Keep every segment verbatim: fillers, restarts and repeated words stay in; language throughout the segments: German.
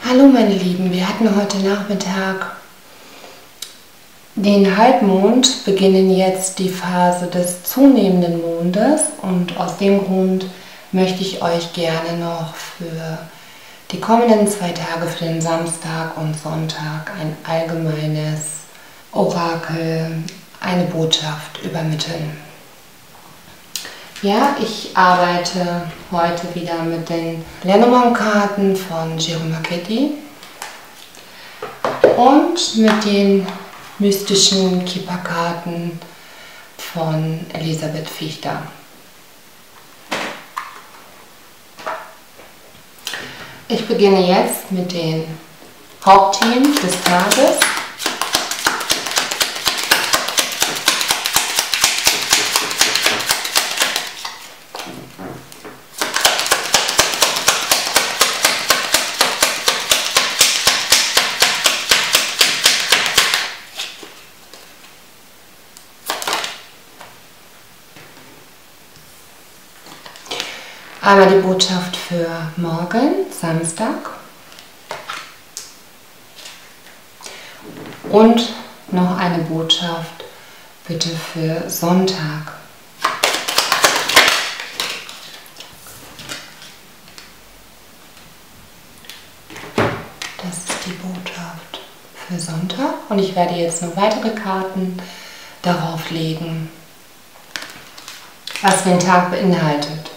Hallo meine Lieben, wir hatten heute Nachmittag den Halbmond, beginnen jetzt die Phase des zunehmenden Mondes und aus dem Grund möchte ich euch gerne noch für die kommenden zwei Tage, für den Samstag und Sonntag, ein allgemeines Orakel, eine Botschaft übermitteln. Ja, ich arbeite heute wieder mit den Lenormand-Karten von Jérôme Marchetti und mit den mystischen Kippa-Karten von Elisabeth Fichter. Ich beginne jetzt mit den Hauptthemen des Tages. Einmal die Botschaft für morgen, Samstag, und noch eine Botschaft bitte für Sonntag. Das ist die Botschaft für Sonntag und ich werde jetzt noch weitere Karten darauf legen, was den Tag beinhaltet.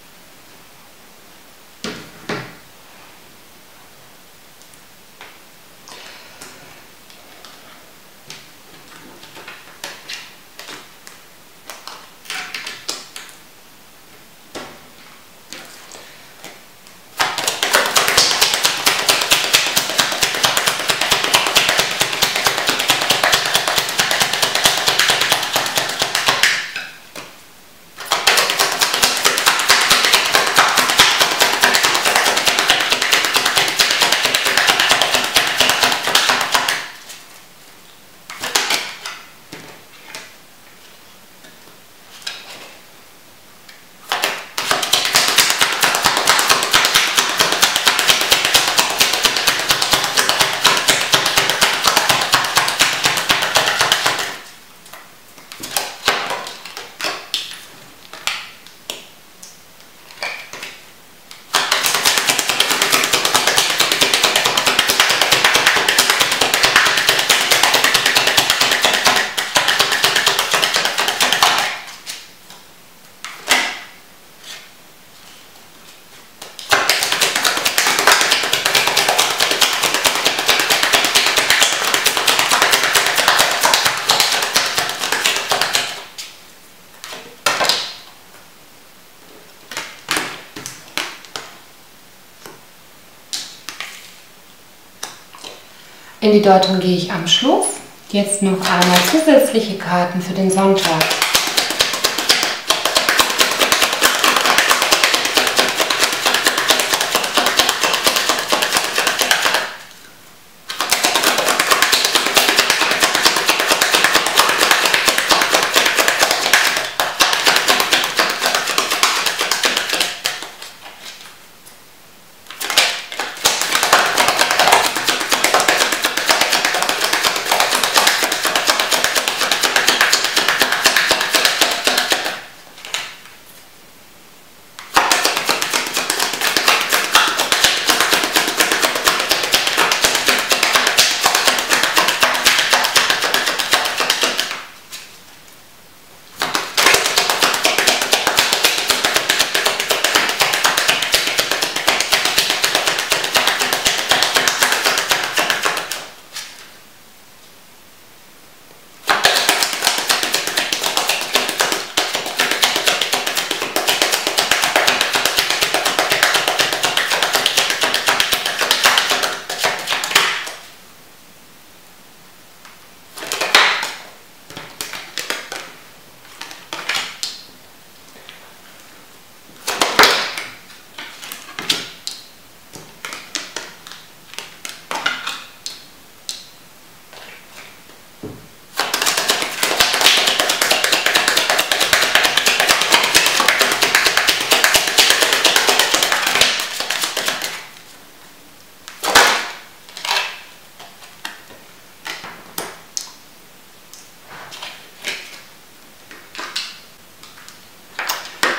In die Deutung gehe ich am Schluss. Jetzt noch einmal zusätzliche Karten für den Sonntag.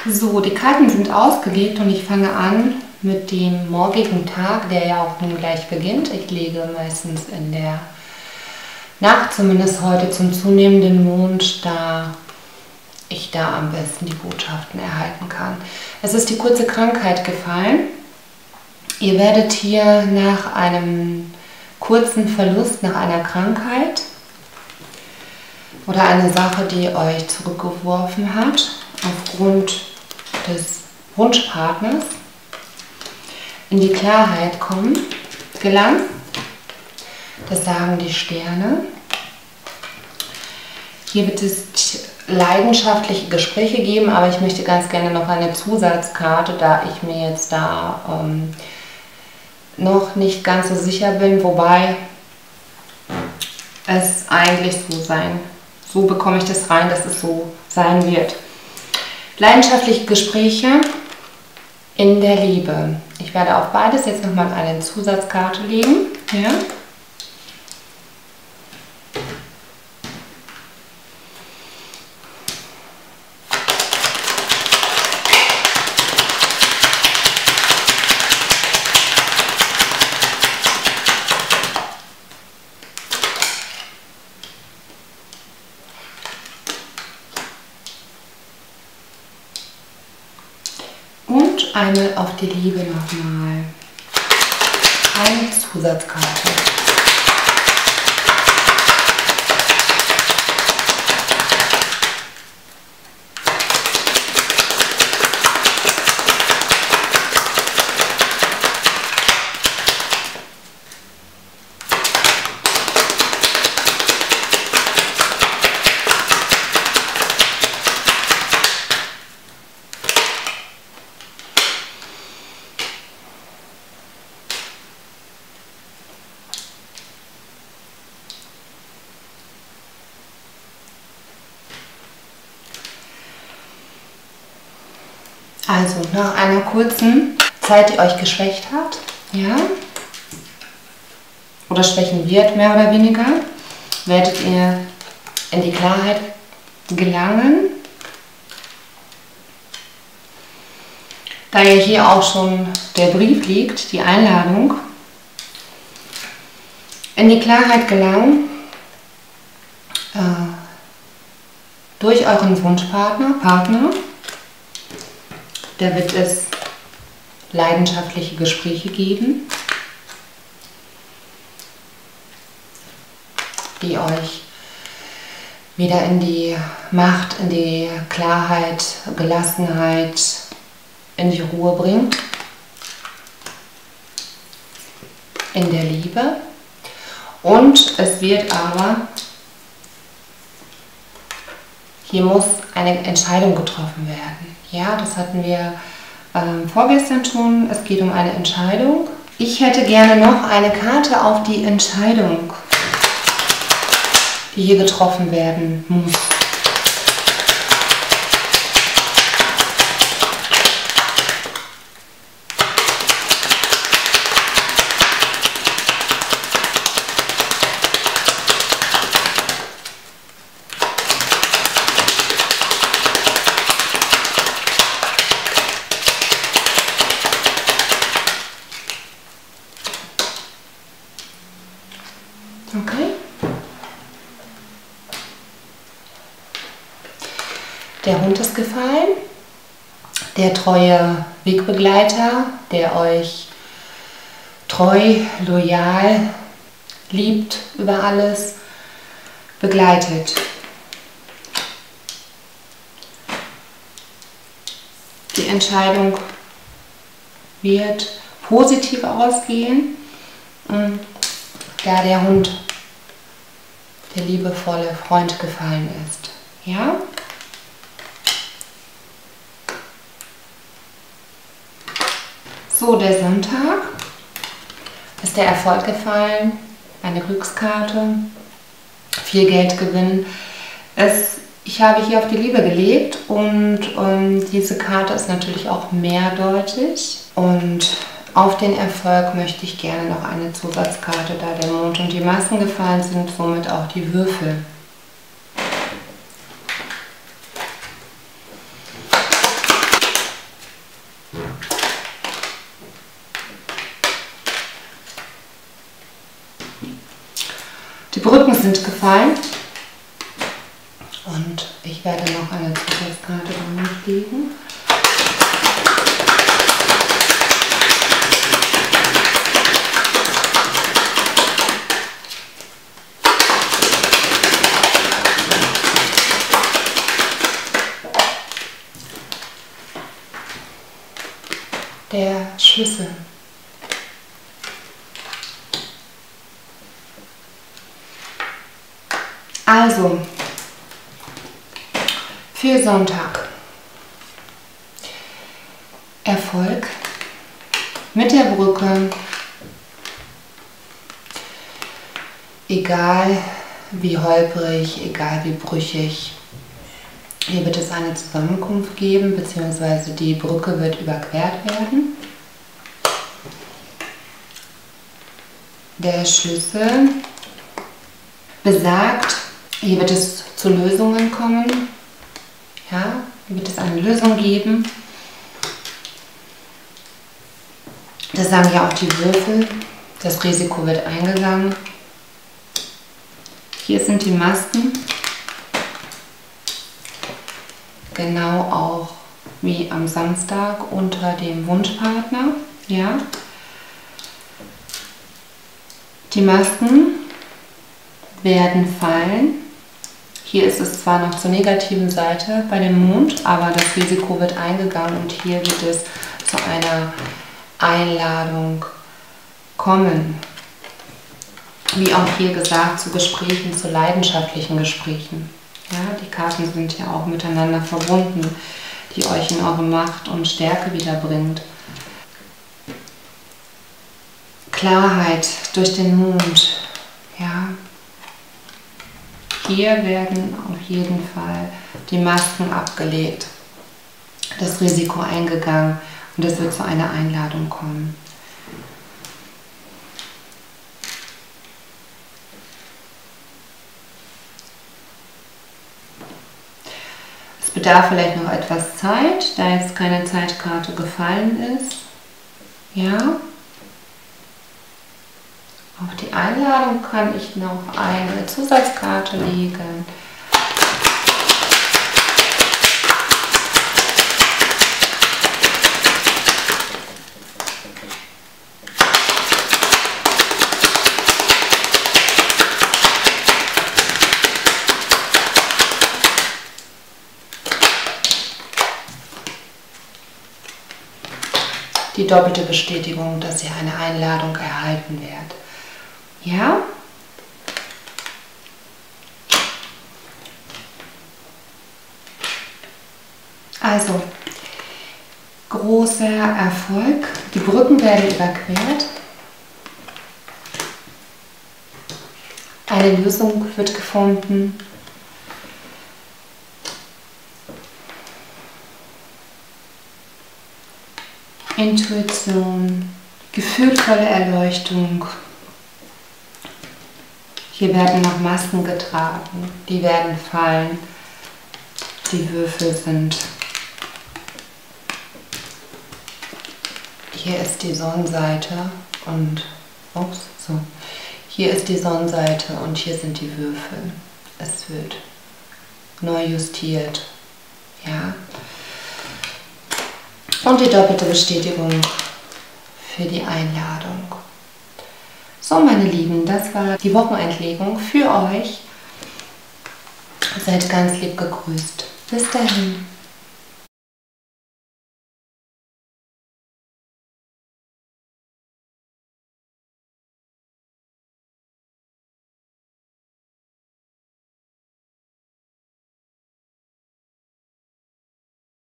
So, die Karten sind ausgelegt und ich fange an mit dem morgigen Tag, der ja auch nun gleich beginnt. Ich lege meistens in der Nacht, zumindest heute zum zunehmenden Mond, da ich da am besten die Botschaften erhalten kann. Es ist die kurze Krankheit gefallen. Ihr werdet hier nach einem kurzen Verlust, nach einer Krankheit oder einer Sache, die euch zurückgeworfen hat, aufgrund des Wunschpartners, in die Klarheit kommen, gelangen. Das sagen die Sterne. Hier wird es leidenschaftliche Gespräche geben, aber ich möchte ganz gerne noch eine Zusatzkarte, da ich mir jetzt da ähm, noch nicht ganz so sicher bin, wobei es eigentlich so sein, so bekomme ich das rein, dass es so sein wird. Leidenschaftliche Gespräche in der Liebe. Ich werde auf beides jetzt nochmal eine Zusatzkarte legen. Ja. Und einmal auf die Liebe nochmal. Eine Zusatzkarte. Also nach einer kurzen Zeit, die euch geschwächt hat, ja, oder schwächen wird, mehr oder weniger, werdet ihr in die Klarheit gelangen. Da ja hier auch schon der Brief liegt, die Einladung, in die Klarheit gelangen äh, durch euren Wunschpartner, Partner. Da wird es leidenschaftliche Gespräche geben, die euch wieder in die Macht, in die Klarheit, Gelassenheit, in die Ruhe bringt. In der Liebe. Und es wird aber, hier muss eine Entscheidung getroffen werden. Ja, das hatten wir ähm, vorgestern schon. Es geht um eine Entscheidung. Ich hätte gerne noch eine Karte auf die Entscheidung, die hier getroffen werden muss. Okay. Der Hund ist gefallen, der treue Wegbegleiter, der euch treu, loyal, liebt über alles, begleitet. Die Entscheidung wird positiv ausgehen, da der Hund, der liebevolle Freund, gefallen ist. Ja? So, der Sonntag ist der Erfolg gefallen, eine Glückskarte, viel Geldgewinn. Es, ich habe hier auf die Liebe gelebt und, und diese Karte ist natürlich auch mehrdeutig. Und auf den Erfolg möchte ich gerne noch eine Zusatzkarte, da der Mond und die Massen gefallen sind, somit auch die Würfel. Die Brücken sind gefallen und ich werde noch eine Zusatzkarte legen. Der Schlüssel. Also, für Sonntag. Erfolg mit der Brücke. Egal wie holprig, egal wie brüchig. Hier wird es eine Zusammenkunft geben, beziehungsweise die Brücke wird überquert werden. Der Schlüssel besagt, hier wird es zu Lösungen kommen. Ja, hier wird es eine Lösung geben. Das sagen ja auch die Würfel. Das Risiko wird eingegangen. Hier sind die Masken. Genau auch wie am Samstag unter dem Wunschpartner. Ja. Die Masken werden fallen. Hier ist es zwar noch zur negativen Seite bei dem Mond, aber das Risiko wird eingegangen und hier wird es zu einer Einladung kommen. Wie auch hier gesagt, zu Gesprächen, zu leidenschaftlichen Gesprächen. Ja, die Karten sind ja auch miteinander verbunden, die euch in eure Macht und Stärke wiederbringt. Klarheit durch den Mond. Ja. Hier werden auf jeden Fall die Masken abgelegt, das Risiko eingegangen und es wird zu einer Einladung kommen. Es bedarf vielleicht noch etwas Zeit, da jetzt keine Zeitkarte gefallen ist. Ja. Auf die Einladung kann ich noch eine Zusatzkarte legen. Die doppelte Bestätigung, dass ihr eine Einladung erhalten werdet. Ja? Also, großer Erfolg. Die Brücken werden überquert. Eine Lösung wird gefunden. Intuition, gefühlvolle Erleuchtung. Hier werden noch Masken getragen, die werden fallen. Die Würfel sind. Hier ist die Sonnenseite und ups, so. Hier ist die Sonnenseite und hier sind die Würfel. Es wird neu justiert. Ja. Und die doppelte Bestätigung für die Einladung. So, meine Lieben, das war die Wochenendlegung für euch. Seid ganz lieb gegrüßt. Bis dahin.